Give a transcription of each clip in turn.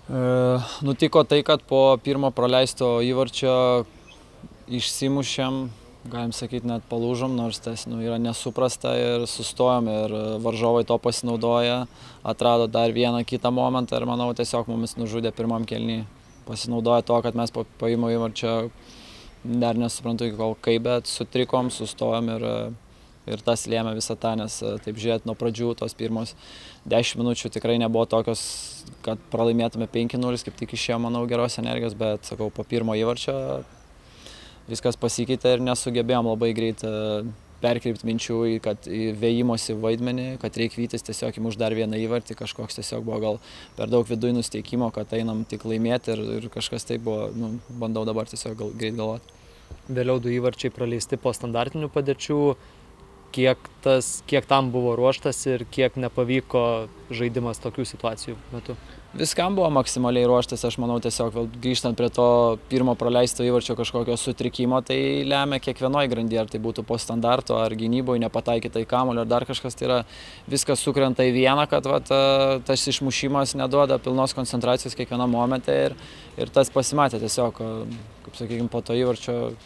Nutiko tai, kad po pirmo praleisto įvarčio išsimušėm, galim sakyti, net palūžom, nors tas yra nesuprasta ir sustojom ir varžovai to pasinaudoja, atrado dar vieną kitą momentą ir manau tiesiog mumis nužudė pirmam kėliny. Pasinaudoja to, kad mes po paimo įvarčio dar nesuprantu iki kol kaip, bet sutrikom, sustojom ir tas lėmė visą tą, nes taip žiūrėt nuo pradžių tos pirmos 10 minučių tikrai nebuvo tokios, kad pralaimėtume 5-0, kaip tik išėjo, manau, geros energijos, bet, sakau, po pirmo įvarčio viskas pasikeitė ir nesugebėjom labai greit perkreipti minčių į vėjimosi vaidmenį, kad reikia vytis tiesiog įmušti dar vieną įvartį, kažkoks tiesiog buvo gal per daug viduj nusteikimo, kad einam tik laimėti ir kažkas taip buvo, bandau dabar tiesiog greit galvoti. Vėliau 2 įvarčiai praleisti po standartinių padėčių. Kiek tam buvo ruoštas ir kiek nepavyko žaidimas tokių situacijų metu? Viskam buvo maksimaliai ruoštas, aš manau, tiesiog grįžtant prie to pirmo praleisto įvarčio kažkokio sutrikimo, tai lemia kiekvienoj grandyje, ar tai būtų po standarto, ar gynyboje nepataikyta į kamuolį, ar dar kažkas, tai yra viskas sukrenta į vieną, kad tas išmušimas neduoda pilnos koncentracijos kiekvienam momente ir tas pasimatė tiesiog, kaip sakykime, po to įvarčio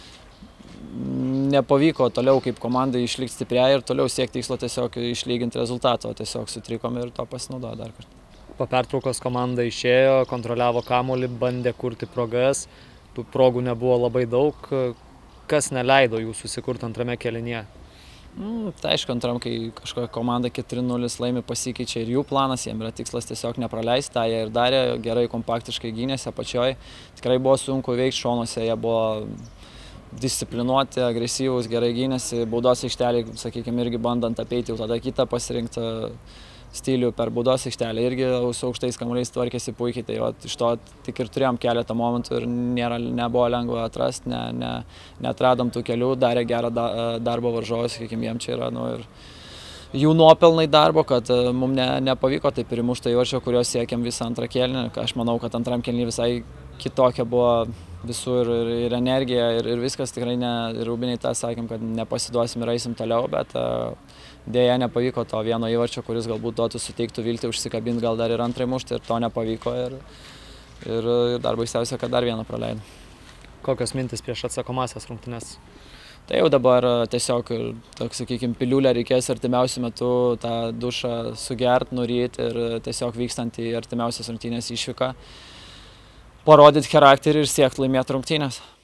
nepavyko toliau kaip komandai išlikti stipriai ir toliau siekti tikslo tiesiog išlyginti rezultatą, o tiesiog sutrikom ir to pasinaudojo dar kartą. Po pertraukos komanda išėjo, kontroliavo kamuolį, bandė kurti progas, tų progų nebuvo labai daug. Kas neleido jų susikurti antrame kėlinyje? Tai aišku, antram, kai kažkokia komanda 4-0 laimi, pasikeičia ir jų planas, jiems yra tikslas tiesiog nepraleisti, tą jie ir darė, gerai kompaktiškai gynėsi apačioj. Tikrai buvo sunku veikti šonuose, jie buvo disciplinuoti, agresyvūs, gerai gynėsi, baudos aikštelį, sakykime, irgi bandant apeiti jau tada kitą pasirinktą stilių per baudos aikštelį, irgi su aukštais kamuoliais tvarkėsi puikiai, tai iš to tik ir turėjom keletą momentų ir nebuvo lengva atrasti, netradom tų kelių, darė gerą darbą varžovas, sakykime, jiem čia yra, ir jų nuopelnai darbo, kad mums nepavyko taip ir įmušti įvarčio, kurios siekiam visą antrą kėlinį. Aš manau, kad antram kėlinį visai kitokia buvo visur ir energija ir viskas, tikrai ir Rūbiniai tą sakėm, kad nepasiduosim ir eisim toliau, bet dėja nepavyko to vieno įvarčio, kuris galbūt duotų suteiktų viltį užsikabinti gal dar ir antrai mušti ir to nepavyko ir dar baisiausia, kad dar vieną praleidom. Kokios mintis prieš atsakomąsias rungtynes? Tai jau dabar tiesiog, toks, sakykime, piliulę reikės artimiausiu metu tą dušą sugert, nuryti ir tiesiog vykstant į artimiausias rungtynės išvyką parodyti charakterį ir siekti laimėti rungtynės.